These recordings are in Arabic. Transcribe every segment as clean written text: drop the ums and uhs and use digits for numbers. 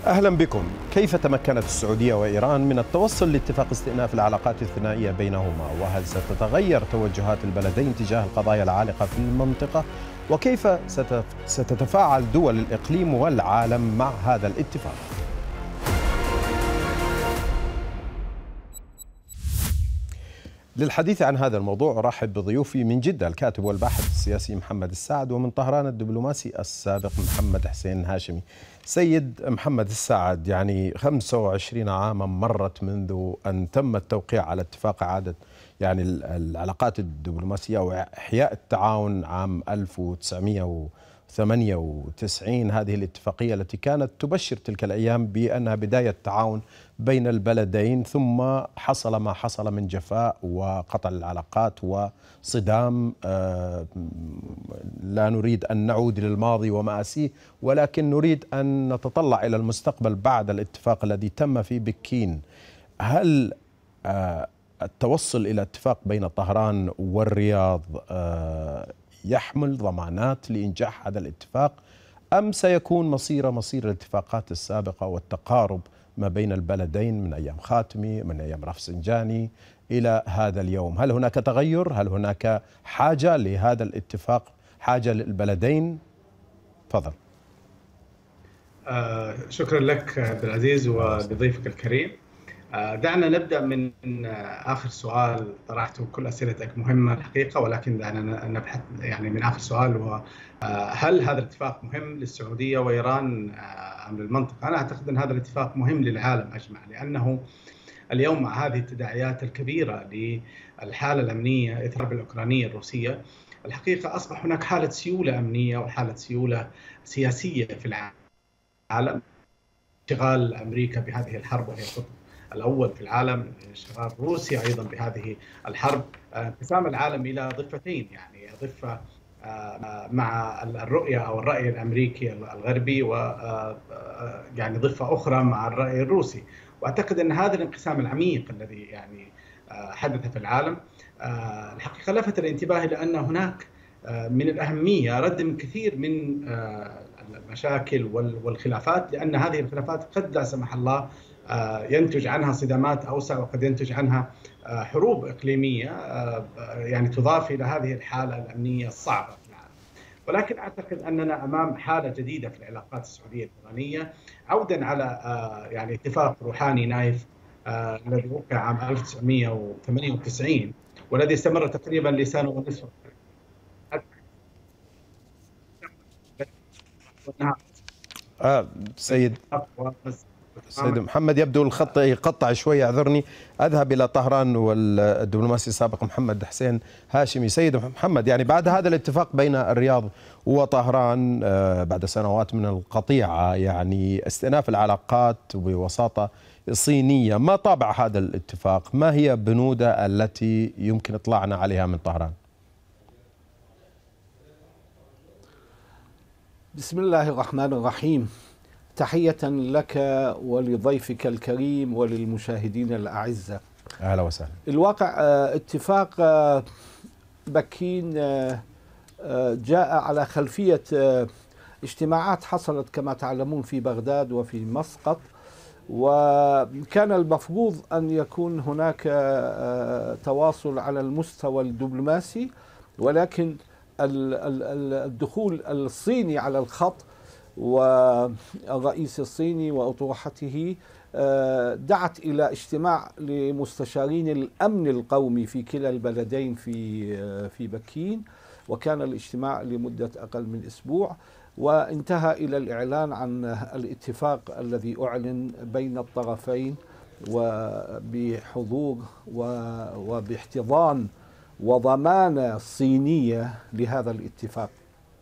أهلا بكم. كيف تمكنت السعودية وإيران من التوصل لاتفاق استئناف العلاقات الثنائية بينهما؟ وهل ستتغير توجهات البلدين تجاه القضايا العالقة في المنطقة؟ وكيف ستتفاعل دول الإقليم والعالم مع هذا الاتفاق؟ للحديث عن هذا الموضوع أرحب بضيوفي: من جدة الكاتب والباحث السياسي محمد السعد، ومن طهران الدبلوماسي السابق محمد حسين هاشمي. سيد محمد السعد، يعني 25 عاما مرت منذ أن تم التوقيع على اتفاق إعادة العلاقات الدبلوماسية وإحياء التعاون عام 1998. هذه الاتفاقية التي كانت تبشر تلك الأيام بأنها بداية تعاون بين البلدين، ثم حصل ما حصل من جفاء وقطع العلاقات وصدام. لا نريد أن نعود للماضي ومآسيه، ولكن نريد أن نتطلع إلى المستقبل بعد الاتفاق الذي تم في بكين. هل التوصل إلى اتفاق بين طهران والرياض يحمل ضمانات لإنجاح هذا الاتفاق، أم سيكون مصير الاتفاقات السابقة والتقارب ما بين البلدين من أيام خاتمي، من أيام رفسنجاني إلى هذا اليوم؟ هل هناك تغير؟ هل هناك حاجة لهذا الاتفاق، حاجة للبلدين؟ تفضل. شكرا لك عبد العزيز ولضيفك الكريم. دعنا نبدأ من آخر سؤال طرحته. كل أسئلتك مهمة الحقيقة، ولكن دعنا نبحث من آخر سؤال، وهل هذا الاتفاق مهم للسعودية وإيران أم للمنطقة؟ أنا أعتقد أن هذا الاتفاق مهم للعالم أجمع، لأنه اليوم مع هذه التداعيات الكبيرة للحالة الأمنية إثر الحرب الأوكرانية الروسية، الحقيقة أصبح هناك حالة سيولة أمنية وحالة سيولة سياسية في العالم. اشتغال أمريكا بهذه الحرب، وهي القطب الأول في العالم، اشتغال روسيا أيضا بهذه الحرب، انقسام العالم إلى ضفتين، يعني ضفة مع الرؤية أو الرأي الأمريكي الغربي، و ضفة أخرى مع الرأي الروسي. وأعتقد أن هذا الانقسام العميق الذي حدث في العالم الحقيقة لفت الانتباه لأن هناك من الأهمية ردم كثير من المشاكل والخلافات، لأن هذه الخلافات قد لا سمح الله ينتج عنها صدامات أوسع، وقد ينتج عنها حروب إقليمية تضاف إلى هذه الحالة الأمنية الصعبة في العالم. ولكن أعتقد أننا أمام حالة جديدة في العلاقات السعودية الإيرانية، عودا على اتفاق روحاني نايف الذي وقع عام 1998 والذي استمر تقريبا لسنة ونصف. سيد محمد، يبدو الخط يقطع شوي، اعذرني. أذهب إلى طهران والدبلوماسي السابق محمد حسين هاشمي. سيد محمد، بعد هذا الاتفاق بين الرياض وطهران بعد سنوات من القطيعة، استئناف العلاقات بوساطة صينية، ما طابع هذا الاتفاق؟ ما هي بنوده التي يمكن إطلاعنا عليها من طهران؟ بسم الله الرحمن الرحيم. تحية لك ولضيفك الكريم وللمشاهدين الأعزاء. أهلا وسهلا. الواقع اتفاق بكين جاء على خلفية اجتماعات حصلت كما تعلمون في بغداد وفي مسقط، وكان المفروض أن يكون هناك تواصل على المستوى الدبلوماسي، ولكن الدخول الصيني على الخط والرئيس الصيني وأطروحته دعت إلى اجتماع لمستشارين الأمن القومي في كلا البلدين في بكين، وكان الاجتماع لمدة أقل من أسبوع، وانتهى إلى الإعلان عن الاتفاق الذي أعلن بين الطرفين، وبحضور وباحتضان وضمانة صينية لهذا الاتفاق.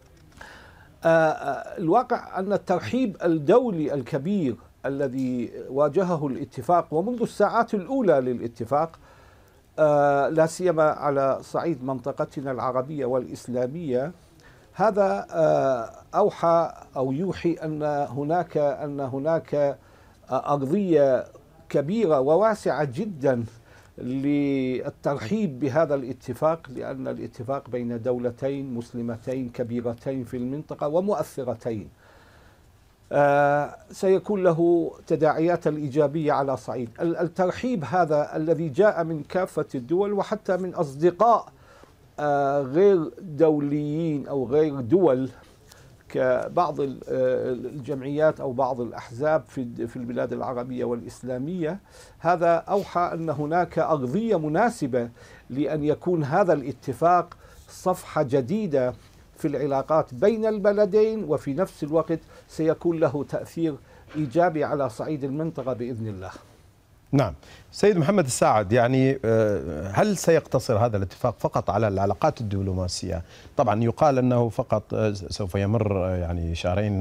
الواقع أن الترحيب الدولي الكبير الذي واجهه الاتفاق، ومنذ الساعات الأولى للاتفاق، لا سيما على صعيد منطقتنا العربية والإسلامية، هذا أوحى أو يوحي أن هناك أرضية كبيرة وواسعة جدا للترحيب بهذا الاتفاق، لأن الاتفاق بين دولتين مسلمتين كبيرتين في المنطقة ومؤثرتين. سيكون له تداعيات الإيجابية على صعيد الترحيب هذا الذي جاء من كافة الدول وحتى من أصدقاء غير دوليين أو غير دول كبعض الجمعيات أو بعض الأحزاب في البلاد العربية والإسلامية. هذا أوحى أن هناك أرضية مناسبة لأن يكون هذا الاتفاق صفحة جديدة في العلاقات بين البلدين، وفي نفس الوقت سيكون له تأثير إيجابي على صعيد المنطقة بإذن الله. نعم سيد محمد الساعد، يعني هل سيقتصر هذا الاتفاق فقط على العلاقات الدبلوماسية؟ طبعا يقال أنه فقط سوف يمر يعني شهرين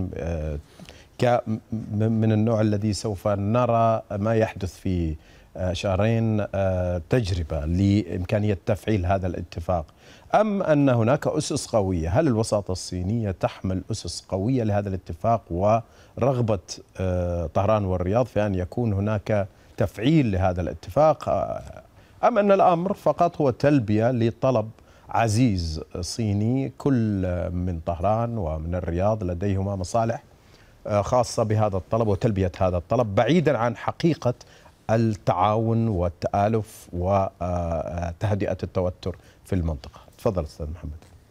من النوع الذي سوف نرى ما يحدث في شهرين تجربة لإمكانية تفعيل هذا الاتفاق، أم أن هناك أسس قوية؟ هل الوساطة الصينية تحمل أسس قوية لهذا الاتفاق ورغبة طهران والرياض في أن يكون هناك تفعيل لهذا الاتفاق، أم أن الأمر فقط هو تلبية لطلب عزيز صيني كل من طهران ومن الرياض لديهما مصالح خاصة بهذا الطلب وتلبية هذا الطلب بعيدا عن حقيقة التعاون والتآلف وتهدئة التوتر في المنطقة؟ تفضل أستاذ محمد.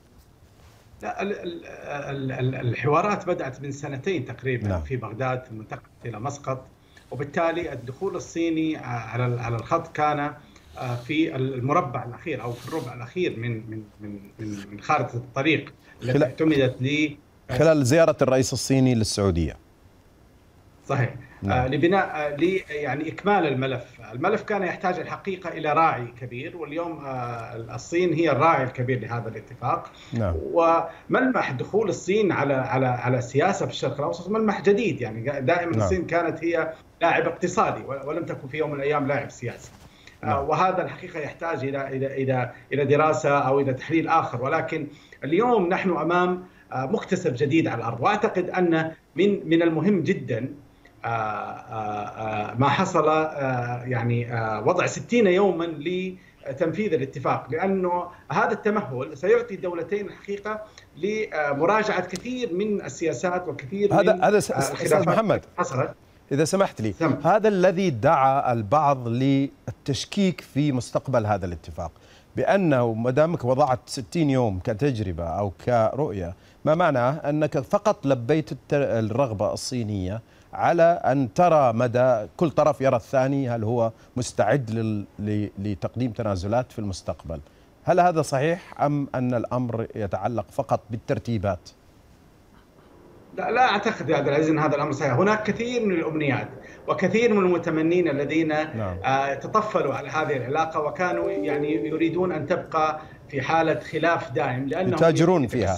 الحوارات بدأت من سنتين تقريبا. نعم. في بغداد منتقلت إلى مسقط، وبالتالي الدخول الصيني على الخط كان في المربع الأخير أو في الربع الأخير من خارطة الطريق التي اعتمدت خلال زيارة الرئيس الصيني للسعودية. صحيح. نعم. لبناء يعني إكمال الملف كان يحتاج الحقيقة إلى راعي كبير، واليوم الصين هي الراعي الكبير لهذا الاتفاق. نعم. وملمح دخول الصين على السياسة في الشرق الأوسط ملمح جديد، يعني دائما. نعم. الصين كانت هي لاعب اقتصادي ولم تكن في يوم من الأيام لاعب سياسي. نعم. وهذا الحقيقة يحتاج إلى دراسة أو إلى تحليل آخر، ولكن اليوم نحن أمام مكتسب جديد على الأرض، وأعتقد أن من المهم جدا ما حصل، يعني وضع 60 يوما لتنفيذ الاتفاق، لأنه هذا التمهل سيعطي الدولتين الحقيقة لمراجعة كثير من السياسات وكثير من هذا أستاذ محمد حصلت. إذا سمحت لي، هذا الذي دعا البعض للتشكيك في مستقبل هذا الاتفاق، بأنه ما دامك وضعت 60 يوم كتجربة أو كرؤية، ما معناه أنك فقط لبيت الرغبة الصينية على أن ترى مدى كل طرف يرى الثاني هل هو مستعد لتقديم تنازلات في المستقبل. هل هذا صحيح أم أن الأمر يتعلق فقط بالترتيبات؟ لا أعتقد يا عبد العزيز أن هذا الأمر صحيح. هناك كثير من الأمنيات وكثير من المتمنين الذين تطفلوا على هذه العلاقة وكانوا يعني يريدون أن تبقى في حالة خلاف دائم، لأنهم يتاجرون فيها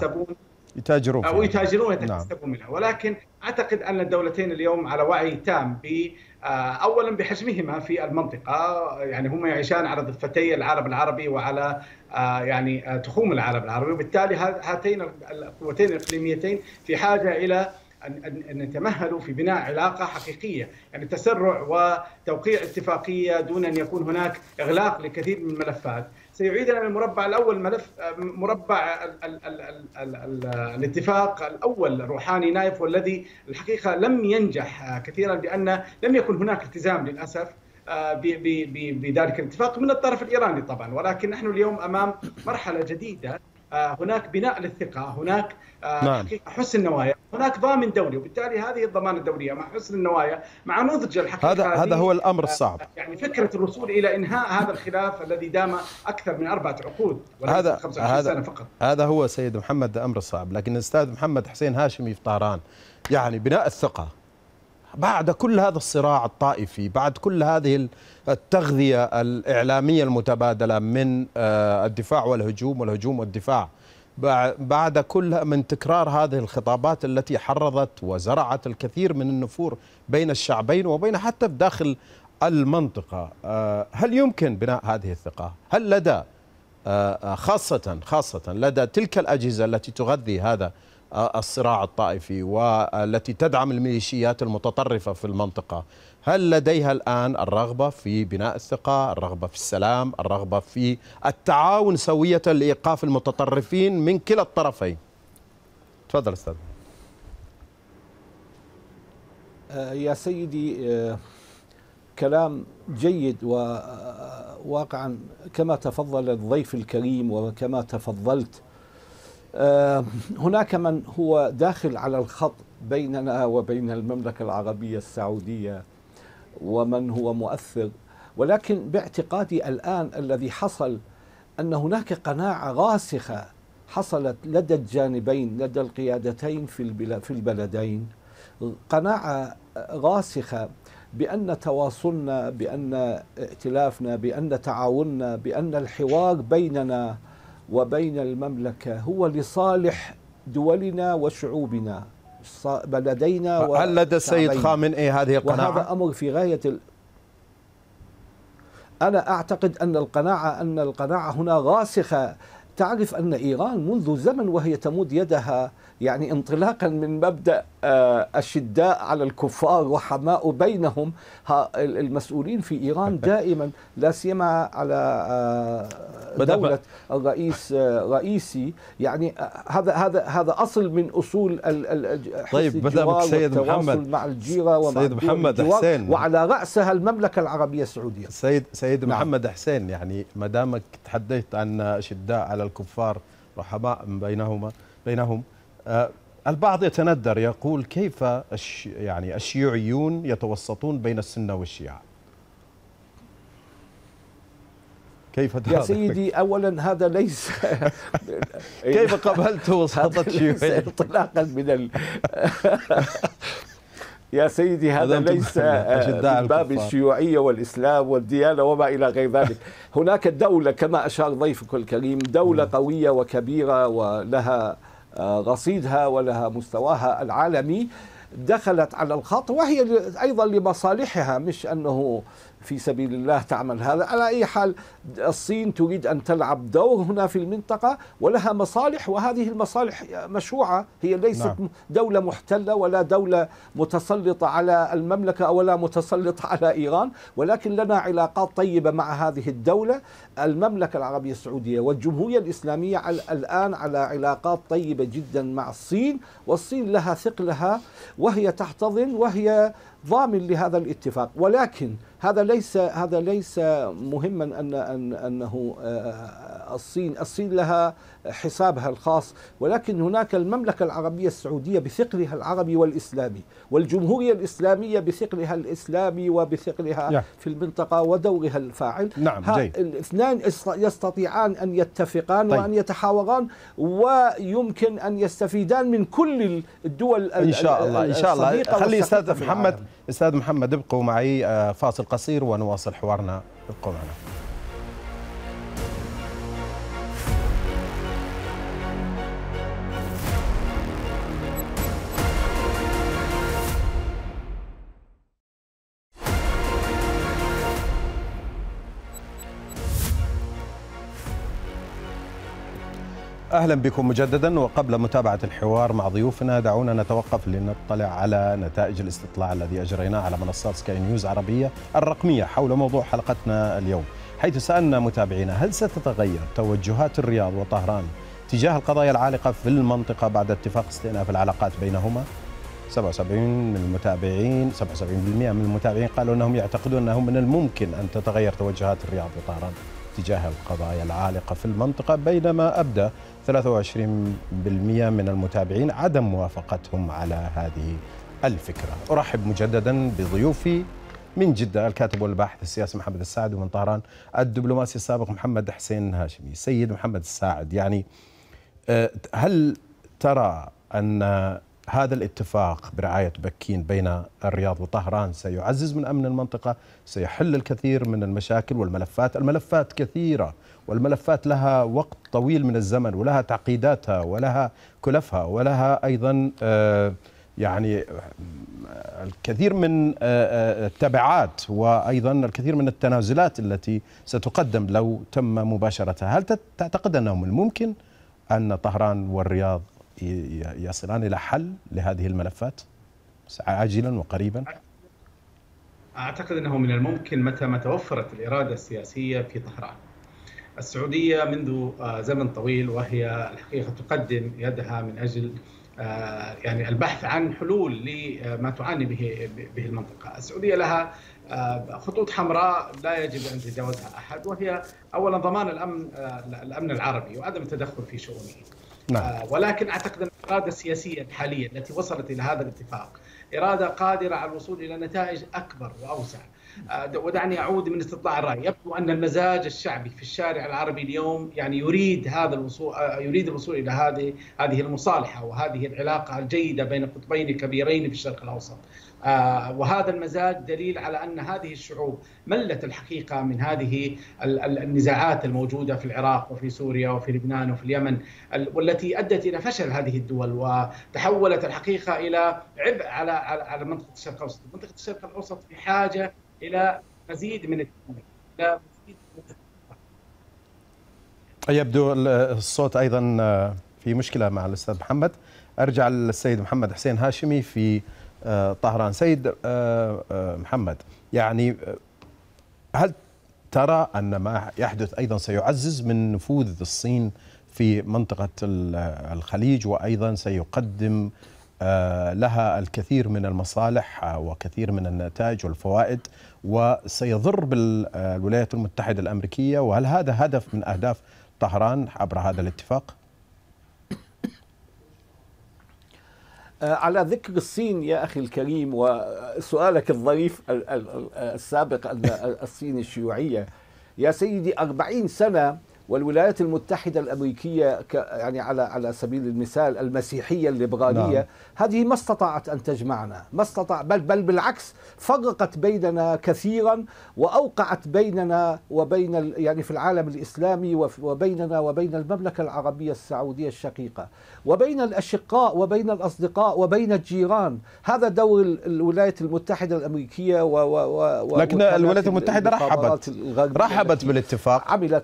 ويتكسبون منها. ولكن أعتقد أن الدولتين اليوم على وعي تام أولا بحجمهما في المنطقة، يعني هم يعيشان على ضفتي العالم العربي وعلى يعني تخوم العالم العربي، وبالتالي هاتين القوتين الإقليميتين في حاجة إلى أن يتمهلوا في بناء علاقة حقيقية، يعني تسرع وتوقيع اتفاقية دون أن يكون هناك إغلاق لكثير من الملفات سيعيدنا من المربع الأول، ملف مربع الاتفاق الأول روحاني نايف، والذي الحقيقة لم ينجح كثيرا لأن لم يكن هناك التزام للأسف بذلك الاتفاق من الطرف الإيراني طبعا. ولكن نحن اليوم أمام مرحلة جديدة، هناك بناء للثقة، هناك حقيقة حسن النوايا، هناك ضامن دولي، وبالتالي هذه الضمانة الدولية مع حسن النوايا مع نضج الحقيقة هذا هو الأمر الصعب، يعني فكرة الوصول إلى إنهاء هذا الخلاف الذي دام أكثر من 4 عقود وليس 25 سنة فقط. هذا هو سيد محمد الأمر الصعب. لكن الأستاذ محمد حسين هاشمي في طهران، يعني بناء الثقة بعد كل هذا الصراع الطائفي، بعد كل هذه التغذية الإعلامية المتبادلة من الدفاع والهجوم والهجوم والدفاع، بعد كل من تكرار هذه الخطابات التي حرضت وزرعت الكثير من النفور بين الشعبين وبين حتى داخل المنطقة، هل يمكن بناء هذه الثقة؟ هل لدى خاصة لدى تلك الأجهزة التي تغذي هذا الصراع الطائفي والتي تدعم الميليشيات المتطرفة في المنطقة، هل لديها الآن الرغبة في بناء الثقة، الرغبة في السلام، الرغبة في التعاون سوية لإيقاف المتطرفين من كلا الطرفين؟ تفضل أستاذ. يا سيدي، كلام جيد، وواقعا كما تفضل الضيف الكريم وكما تفضلت، هناك من هو داخل على الخط بيننا وبين المملكة العربية السعودية ومن هو مؤثر، ولكن باعتقادي الآن الذي حصل أن هناك قناعة راسخة حصلت لدى الجانبين، لدى القيادتين في البلدين، قناعة راسخة بأن تواصلنا، بأن ائتلافنا، بأن تعاوننا، بأن الحوار بيننا وبين المملكة هو لصالح دولنا وشعوبنا، بلدينا وشعبينا. هل لدى السيد خامنئي هذه القناعة؟ وهذا أمر في غاية أنا أعتقد أن القناعة هنا راسخة. تعرف أن إيران منذ زمن وهي تمد يدها، يعني انطلاقا من مبدأ أشداء على الكفار وحماء بينهم، المسؤولين في إيران دائما، لا سيما على دولة الرئيس رئيسي، يعني هذا أصل من أصول طيب، بدأ سيد محمد مع الجيرة ومع سيد محمد حسين، وعلى رأسها المملكة العربية السعودية. سيد نعم. محمد حسين، يعني ما دامك تحدثت عن أشداء على الكفار رحماء بينهم، البعض يتندر يقول كيف يعني الشيوعيون يتوسطون بين السنة والشيعة؟ كيف يا سيدي، أولا هذا ليس كيف قبلت وساطة الشيوعية انطلاقا من يا سيدي، هذا ليس من باب الشيوعية والإسلام والديانة وما إلى غير ذلك. هناك دولة كما أشار ضيفك الكريم، دولة قوية وكبيرة ولها رصيدها ولها مستواها العالمي، دخلت على الخط، وهي أيضا لمصالحها، مش أنه في سبيل الله تعمل هذا. على أي حال، الصين تريد أن تلعب دور هنا في المنطقة ولها مصالح، وهذه المصالح مشروعة، هي ليست دولة محتلة ولا دولة متسلطة على المملكة ولا متسلطة على إيران، ولكن لنا علاقات طيبة مع هذه الدولة. المملكة العربية السعودية والجمهورية الإسلامية الآن على علاقات طيبة جدا مع الصين، والصين لها ثقلها وهي تحتضن وهي ضامن لهذا الاتفاق. ولكن هذا ليس مهما انه الصين لها حسابها الخاص، ولكن هناك المملكة العربية السعودية بثقلها العربي والإسلامي، والجمهورية الإسلامية بثقلها الإسلامي وبثقلها في المنطقة ودورها الفاعل. نعم، الاثنان يستطيعان أن يتفقان وأن يتحاوران، ويمكن أن يستفيدان من كل الدول إن شاء الله. إن شاء الله. خلي أستاذ محمد ابقوا معي فاصل قصير ونواصل حوارنا. ابقوا معنا. أهلا بكم مجددا. وقبل متابعة الحوار مع ضيوفنا، دعونا نتوقف لنطلع على نتائج الاستطلاع الذي أجريناه على منصات سكاي نيوز عربية الرقمية حول موضوع حلقتنا اليوم، حيث سألنا متابعينا: هل ستتغير توجهات الرياض وطهران تجاه القضايا العالقة في المنطقة بعد اتفاق استئناف العلاقات بينهما؟ 77% من المتابعين قالوا أنهم يعتقدون أنه من الممكن أن تتغير توجهات الرياض وطهران تجاه القضايا العالقة في المنطقة، بينما أبدى 23% من المتابعين عدم موافقتهم على هذه الفكرة. أرحب مجددا بضيوفي من جدة الكاتب والباحث السياسي محمد الساعد، ومن طهران الدبلوماسي السابق محمد حسين هاشمي. سيد محمد الساعد، يعني هل ترى أن هذا الاتفاق برعاية بكين بين الرياض وطهران سيعزز من أمن المنطقة، سيحل الكثير من المشاكل الملفات كثيرة، والملفات لها وقت طويل من الزمن، ولها تعقيداتها ولها كلفها ولها أيضا يعني الكثير من التبعات وأيضا الكثير من التنازلات التي ستقدم لو تم مباشرتها؟ هل تعتقد أنه من الممكن أن طهران والرياض يصلان إلى حل لهذه الملفات عاجلا وقريبا؟ أعتقد أنه من الممكن متى ما توفرت الإرادة السياسية في طهران. السعودية منذ زمن طويل وهي الحقيقة تقدم يدها من أجل يعني البحث عن حلول لما تعاني به المنطقة. السعودية لها خطوط حمراء لا يجب أن يتجاوزها أحد، وهي أولا ضمان الأمن العربي وعدم التدخل في شؤونه. نعم. ولكن أعتقد أن الإرادة السياسية الحالية التي وصلت إلى هذا الاتفاق إرادة قادرة على الوصول إلى نتائج أكبر وأوسع. ودعني أعود من استطلاع الرأي، يبدو أن المزاج الشعبي في الشارع العربي اليوم يعني يريد الوصول إلى هذه المصالحة وهذه العلاقة الجيدة بين قطبين كبيرين في الشرق الأوسط. وهذا المزاج دليل على أن هذه الشعوب ملت الحقيقة من هذه النزاعات الموجودة في العراق وفي سوريا وفي لبنان وفي اليمن، والتي أدت إلى فشل هذه الدول وتحولت الحقيقة إلى عبء على منطقة الشرق الأوسط. منطقة الشرق الأوسط في حاجة إلى مزيد من التنمية، إلى مزيد من يبدو الصوت أيضا في مشكلة مع الأستاذ محمد. أرجع للسيد محمد حسين هاشمي في طهران. سيد محمد، يعني هل ترى أن ما يحدث أيضا سيعزز من نفوذ الصين في منطقة الخليج، وأيضا سيقدم لها الكثير من المصالح وكثير من النتائج والفوائد، وسيضر بالولايات المتحدة الأمريكية؟ وهل هذا هدف من أهداف طهران عبر هذا الاتفاق؟ على ذكر الصين يا أخي الكريم وسؤالك الظريف السابق أن الصين الشيوعية، يا سيدي 40 سنة والولايات المتحدة الأمريكية يعني على سبيل المثال المسيحية الليبرالية، نعم. هذه ما استطاعت أن تجمعنا، ما استطاع بل بالعكس فرقت بيننا كثيرا، وأوقعت بيننا وبين يعني في العالم الإسلامي وبيننا وبين المملكة العربية السعودية الشقيقة، وبين الأشقاء وبين الأصدقاء وبين الجيران. هذا دور الولايات المتحدة الأمريكية لكن الولايات المتحدة رحبت بالاتفاق، عملت.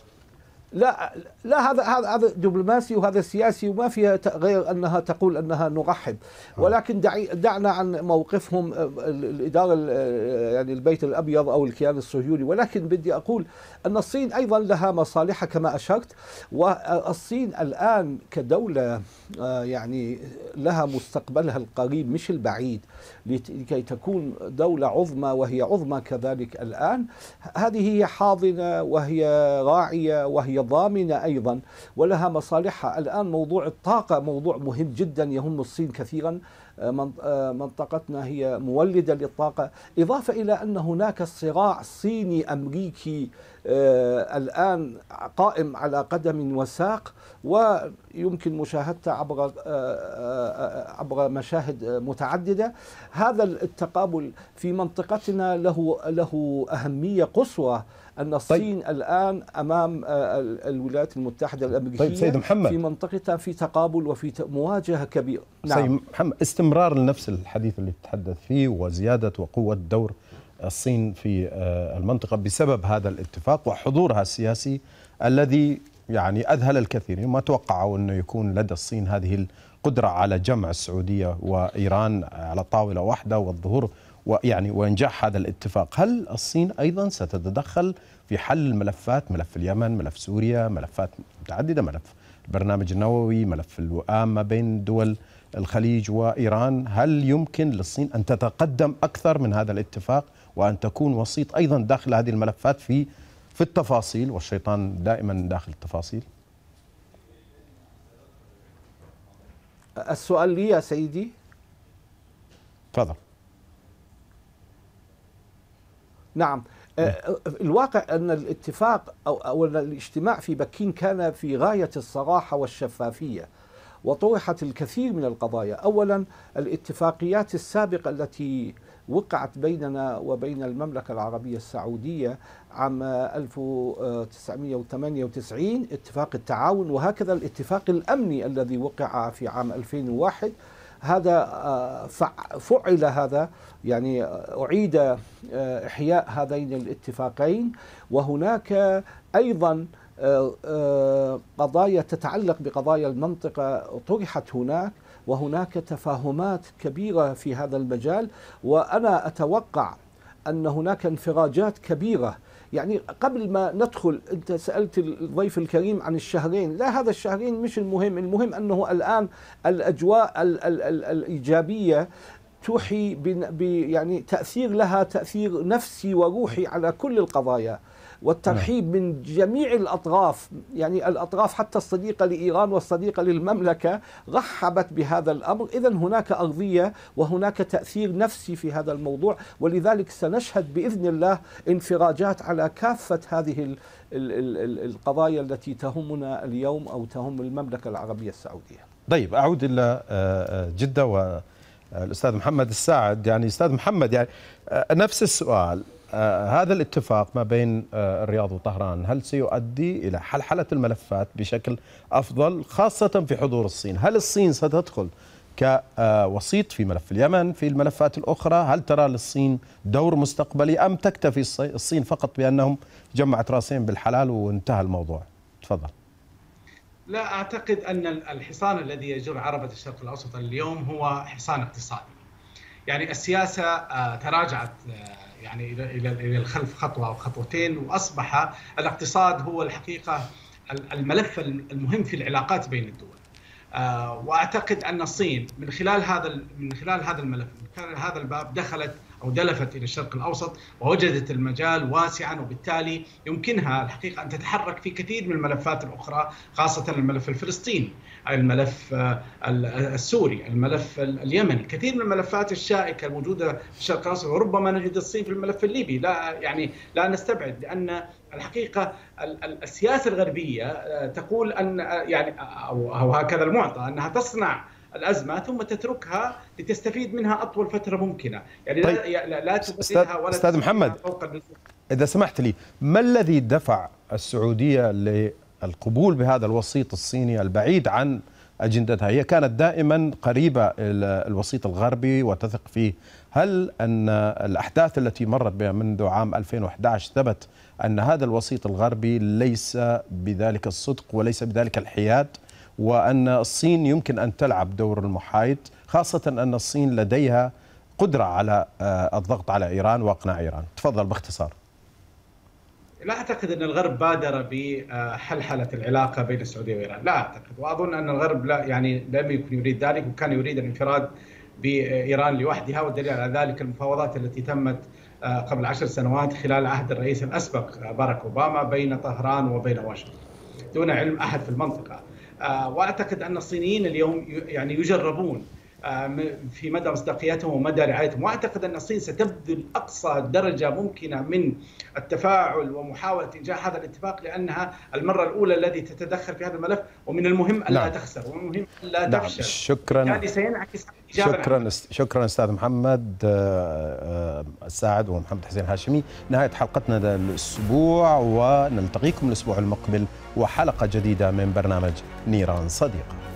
لا هذا دبلوماسي وهذا سياسي وما فيها غير أنها تقول أنها نرحب، ولكن دعنا عن موقفهم الإدارة يعني البيت الأبيض أو الكيان الصهيوني. ولكن بدي أقول أن الصين أيضا لها مصالح كما أشرت، والصين الآن كدولة يعني لها مستقبلها القريب مش البعيد لكي تكون دولة عظمى، وهي عظمى كذلك الآن. هذه هي حاضنة وهي راعية وهي ضامنة أيضا، ولها مصالحها. الآن موضوع الطاقة موضوع مهم جدا يهم الصين كثيرا. منطقتنا هي مولدة للطاقة، إضافة إلى أن هناك صراع صيني أمريكي الآن قائم على قدم وساق، ويمكن مشاهدته عبر مشاهد متعددة. هذا التقابل في منطقتنا له أهمية قصوى، أن الصين الآن أمام الولايات المتحدة الأمريكية. طيب سيد محمد، في منطقتها في تقابل وفي مواجهة كبيرة. نعم. سيد محمد، استمرار لنفس الحديث اللي تتحدث فيه وزيادة وقوة دور الصين في المنطقة بسبب هذا الاتفاق وحضورها السياسي الذي يعني أذهل الكثير. ما توقعوا أنه يكون لدى الصين هذه القدرة على جمع السعودية وإيران على طاولة واحدة والظهور ويعني وإنجاح هذا الاتفاق. هل الصين أيضا ستتدخل في حل الملفات، ملف اليمن، ملف سوريا، ملفات متعددة، ملف البرنامج النووي، ملف الوئام ما بين دول الخليج وإيران؟ هل يمكن للصين أن تتقدم أكثر من هذا الاتفاق وأن تكون وسيط أيضا داخل هذه الملفات في التفاصيل، والشيطان دائما داخل التفاصيل؟ السؤال لي يا سيدي. تفضل. نعم، الواقع أن الاتفاق أو الاجتماع في بكين كان في غاية الصراحة والشفافية، وطرحت الكثير من القضايا. أولا الاتفاقيات السابقة التي وقعت بيننا وبين المملكة العربية السعودية عام 1998 اتفاق التعاون، وهكذا الاتفاق الأمني الذي وقع في عام 2001. هذا فعل هذا يعني أعيد إحياء هذين الاتفاقين. وهناك أيضا قضايا تتعلق بقضايا المنطقة طرحت هناك، وهناك تفاهمات كبيرة في هذا المجال. وأنا أتوقع أن هناك انفراجات كبيرة يعني قبل ما ندخل، أنت سألت الضيف الكريم عن الشهرين، لا هذا الشهرين مش المهم، المهم أنه الآن الأجواء الإيجابية توحي يعني تأثير لها تأثير نفسي وروحي على كل القضايا، والترحيب من جميع الأطراف، يعني الأطراف حتى الصديقة لإيران والصديقة للمملكة رحبت بهذا الأمر. إذن هناك أرضية وهناك تأثير نفسي في هذا الموضوع، ولذلك سنشهد بإذن الله انفراجات على كافة هذه القضايا التي تهمنا اليوم أو تهم المملكة العربية السعودية. طيب، أعود إلى جدة والأستاذ محمد الساعد. يعني أستاذ محمد، يعني نفس السؤال، هذا الاتفاق ما بين الرياض وطهران هل سيؤدي إلى حلحلة الملفات بشكل أفضل، خاصة في حضور الصين؟ هل الصين ستدخل كوسيط في ملف اليمن في الملفات الأخرى؟ هل ترى للصين دور مستقبلي أم تكتفي الصين فقط بأنهم جمعت راسين بالحلال وانتهى الموضوع؟ تفضل. لا أعتقد أن الحصان الذي يجر عربة الشرق الأوسط اليوم هو حصان اقتصادي. يعني السياسة تراجعت يعني إلى الخلف خطوة أو خطوتين، وأصبح الاقتصاد هو الحقيقة الملف المهم في العلاقات بين الدول. وأعتقد أن الصين من خلال هذا الملف، من خلال هذا الباب، دخلت أو دلفت إلى الشرق الأوسط ووجدت المجال واسعا، وبالتالي يمكنها الحقيقة أن تتحرك في كثير من الملفات الأخرى، خاصة الملف الفلسطيني، الملف السوري، الملف اليمني، كثير من الملفات الشائكة الموجودة في الشرق الأوسط. وربما نجد الصين في الملف الليبي، لا نستبعد، لأن الحقيقة السياسة الغربية تقول أن يعني أو هكذا المعطى أنها تصنع الأزمة ثم تتركها لتستفيد منها أطول فترة ممكنة. يعني طيب، لا تبددها ولا أستاذ محمد، إذا سمحت لي، ما الذي دفع السعودية للقبول بهذا الوسيط الصيني البعيد عن أجندتها؟ هي كانت دائما قريبة الوسيط الغربي وتثق فيه. هل أن الأحداث التي مرت بها منذ عام 2011 ثبت أن هذا الوسيط الغربي ليس بذلك الصدق وليس بذلك الحياد، وأن الصين يمكن أن تلعب دور المحايد، خاصة أن الصين لديها قدرة على الضغط على إيران وإقناع إيران؟ تفضل باختصار. لا أعتقد أن الغرب بادر بحلحلة العلاقة بين السعودية وإيران، لا أعتقد، وأظن أن الغرب لم يكن يريد ذلك، وكان يريد الانفراد بإيران لوحدها، والدليل على ذلك المفاوضات التي تمت قبل 10 سنوات خلال عهد الرئيس الأسبق باراك أوباما بين طهران وبين واشنطن دون علم أحد في المنطقة. وأعتقد أن الصينيين اليوم يعني يجربون في مدى مصداقيتهم ومدى رعايتهم، واعتقد ان الصين ستبذل اقصى درجه ممكنه من التفاعل ومحاوله انجاح هذا الاتفاق، لانها المره الاولى التي تتدخل في هذا الملف، ومن المهم الا تخسر، ومن المهم الا تفشل. شكرا. يعني سينعكس شكرا استاذ محمد الساعد ومحمد حسين هاشمي. نهايه حلقتنا الاسبوع، ونلتقيكم الاسبوع المقبل وحلقه جديده من برنامج نيران صديقه.